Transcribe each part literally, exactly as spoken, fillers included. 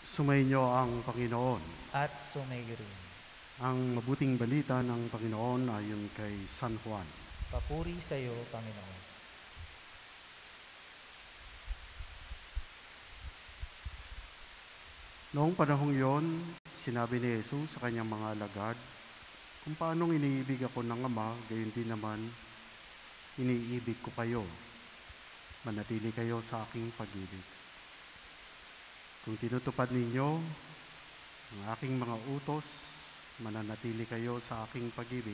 Sumainyo ang Panginoon. At sumayo rin. Ang mabuting balita ng Panginoon ayon kay San Juan. Papuri sa iyo, Panginoon. Noong panahong yon, sinabi ni Jesus sa kanyang mga alagad, kung paanong iniibig ako ng Ama, gayon din naman iniibig ko kayo. Manatili kayo sa aking pag-ibig. Kung tinutupad ninyo ang aking mga utos, mananatili kayo sa aking pag-ibig.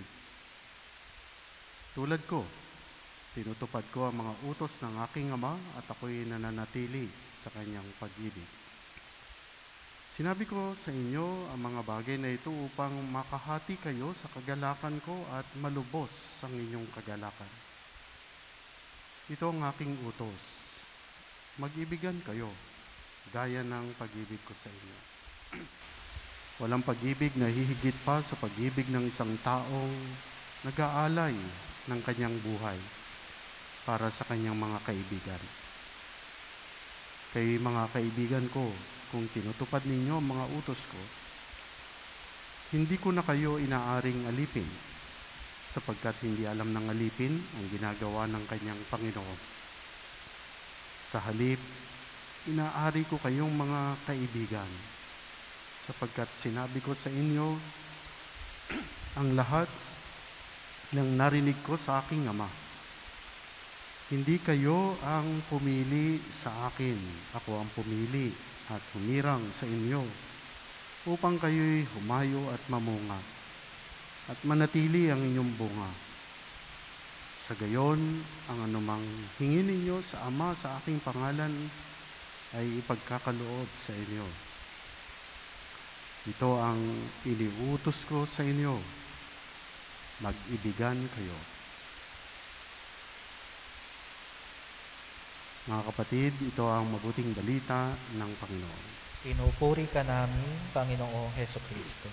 Tulad ko, tinutupad ko ang mga utos ng aking Ama at ako'y nananatili sa kanyang pag-ibig. Sinabi ko sa inyo ang mga bagay na ito upang makahati kayo sa kagalakan ko at malubos ang inyong kagalakan. Ito ang aking utos. Mag-ibigan kayo, gaya ng pag-ibig ko sa inyo. Walang pag-ibig na hihigit pa sa pag-ibig ng isang taong nag-aalay ng kanyang buhay para sa kanyang mga kaibigan. Kay mga kaibigan ko, kung tinutupad ninyo ang mga utos ko, hindi ko na kayo inaaring alipin, sapagkat hindi alam ng alipin ang ginagawa ng kanyang Panginoon. Sa halip, inaari ko kayong mga kaibigan, sapagkat sinabi ko sa inyo ang lahat ng narinig ko sa aking Ama. Hindi kayo ang pumili sa akin, ako ang pumili at humirang sa inyo, upang kayo'y humayo at mamunga, at manatili ang inyong bunga. Sa gayon, ang anumang hingin ninyo sa Ama sa aking pangalan ay ipagkakaloob sa inyo. Ito ang iniutos ko sa inyo, mag-ibigan kayo. Mga kapatid, ito ang mabuting balita ng Panginoon. Pinupuri ka namin, Panginoong Hesukristo.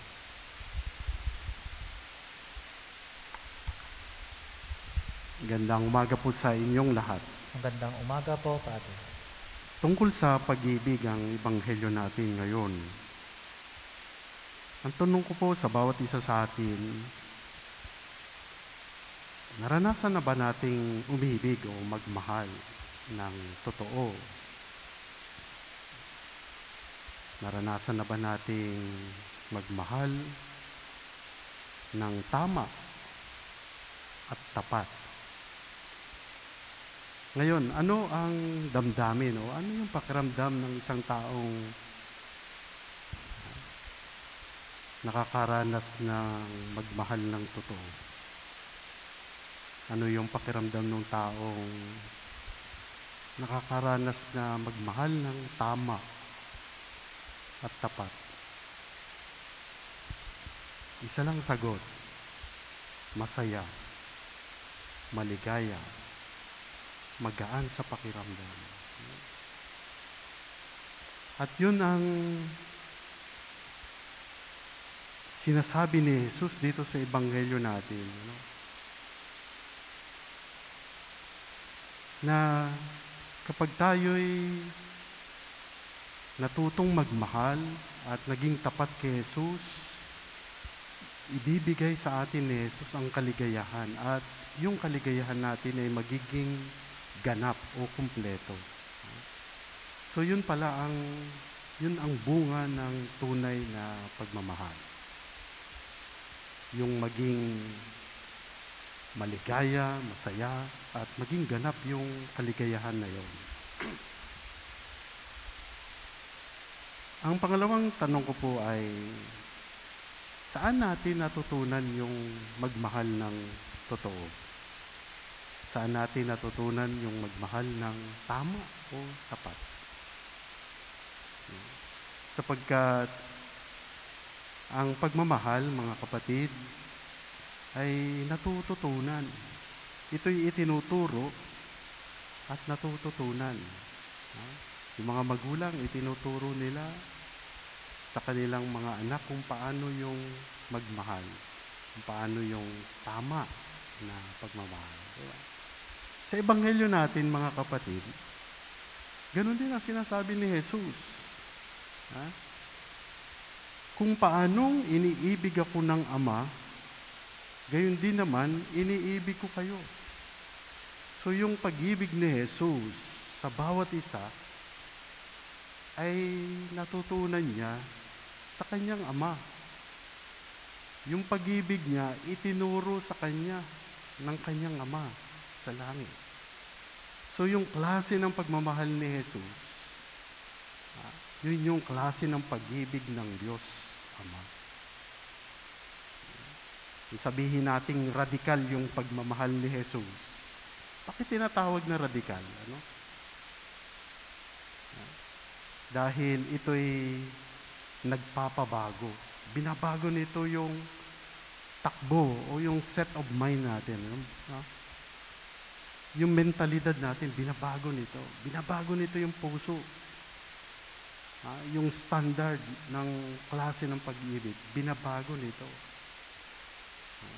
Gandang umaga po sa inyong lahat. Magandang umaga po, Padre. Tungkol sa pag-ibig ang ebanghelyo natin ngayon. Ang tanong ko po sa bawat isa sa atin, naranasan na ba nating umibig o magmahal ng totoo? Naranasan na ba nating magmahal ng tama at tapat? Ngayon, ano ang damdamin o ano yung pakiramdam ng isang taong nakakaranas ng magmahal ng totoo? Ano yung pakiramdam ng taong nakakaranas na magmahal ng tama at tapat? Isa lang sagot: masaya, maligaya, magaan sa pakiramdam. At yun ang sinasabi ni Jesus dito sa ebanghelyo natin, no? Na kapag tayo'y natutong magmahal at naging tapat kay Jesus, ibibigay sa atin ni Jesus ang kaligayahan, at yung kaligayahan natin ay magiging ganap o kumpleto. So yun pala ang yun ang bunga ng tunay na pagmamahal. Yung maging maligaya, masaya, at maging ganap yung kaligayahan na yon. Ang pangalawang tanong ko po ay, saan natin natutunan yung magmahal ng totoo? Saan natin natutunan yung magmahal ng tama o tapat? Sapagkat ang pagmamahal, mga kapatid, ay natututunan. Ito'y itinuturo at natututunan. Yung mga magulang, itinuturo nila sa kanilang mga anak kung paano yung magmahal, kung paano yung tama na pagmamahal. Diba? Sa ebanghelyo natin, mga kapatid, ganun din ang sinasabi ni Jesus. Ha? kung paanong iniibig ako ng Ama, gayon din naman, iniibig ko kayo. So yung pag-ibig ni Jesus sa bawat isa ay natutunan niya sa kanyang Ama. Yung pag-ibig niya itinuro sa kanya ng kanyang Ama sa langit. So yung klase ng pagmamahal ni Jesus, ah, yun yung klase ng pag-ibig ng Diyos Ama. Kung sabihin nating radikal yung pagmamahal ni Jesus, bakit tinatawag na radikal? Ano? Dahil ito'y nagpapabago. Binabago nito yung takbo o yung set of mind natin. No? Yung mentalidad natin, binabago nito. Binabago nito yung puso. Ah, yung standard ng klase ng pag-ibig, binabago nito. Ah.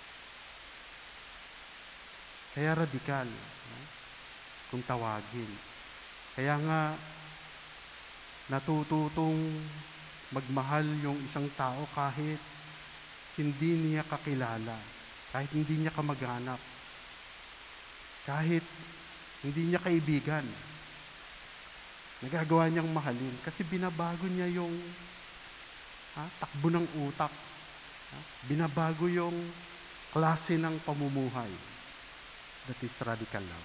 Kaya radikal, ah, kung tawagin. Kaya nga, natututong magmahal yung isang tao kahit hindi niya kakilala, kahit hindi niya kamag-anak, kahit hindi niya kaibigan. Nagagawa niyang mahalin kasi binabago niya yung ha, takbo ng utak. Ha, binabago yung klase ng pamumuhay. That is radical love.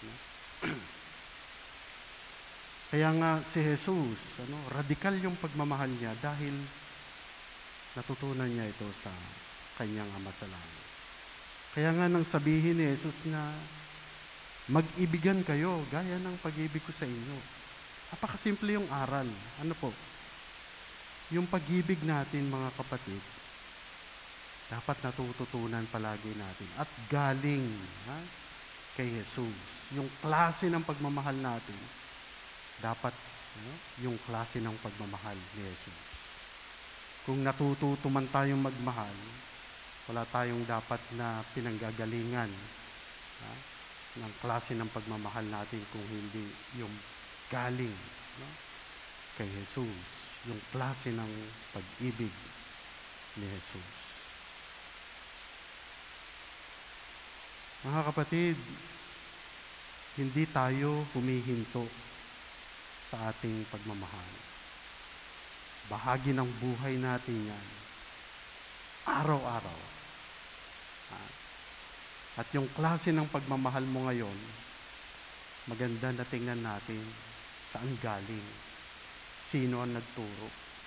Kaya nga si Jesus, ano, radikal yung pagmamahal niya dahil natutunan niya ito sa kanyang Ama sa langit. Kaya nga nang sabihin ni Jesus na mag-ibigan kayo gaya ng pag-ibig ko sa inyo. Napakasimple yung aral. Ano po? Yung pag-ibig natin, mga kapatid, dapat natututunan palagi natin. At galing ha, kay Jesus. Yung klase ng pagmamahal natin, dapat ano, yung klase ng pagmamahal ni Jesus. Kung natututo man tayong magmahal, wala tayong dapat na pinanggagalingan ha, ng klase ng pagmamahal natin kung hindi yung galing no, kay Jesus, yung klase ng pag-ibig ni Jesus. Mga kapatid, hindi tayo humihinto sa ating pagmamahal. Bahagi ng buhay natin yan. Araw-araw. At yung klase ng pagmamahal mo ngayon, maganda na tingnan natin saan galing, sino ang nagturo.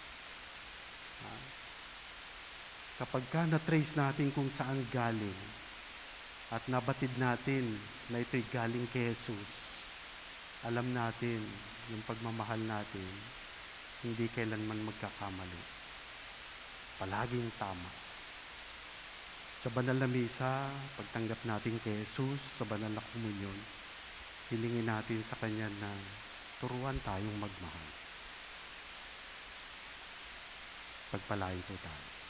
Kapag ka na-trace natin kung saan galing, at nabatid natin na ito'y galing kay Jesus, alam natin yung pagmamahal natin, hindi kailanman magkakamali. Palaging tama. Sa banal na misa, pagtanggap natin kay Jesus, sa banal na komunyon, hilingin natin sa Kanya na turuan tayong magmahal. Pagpalain po tayo.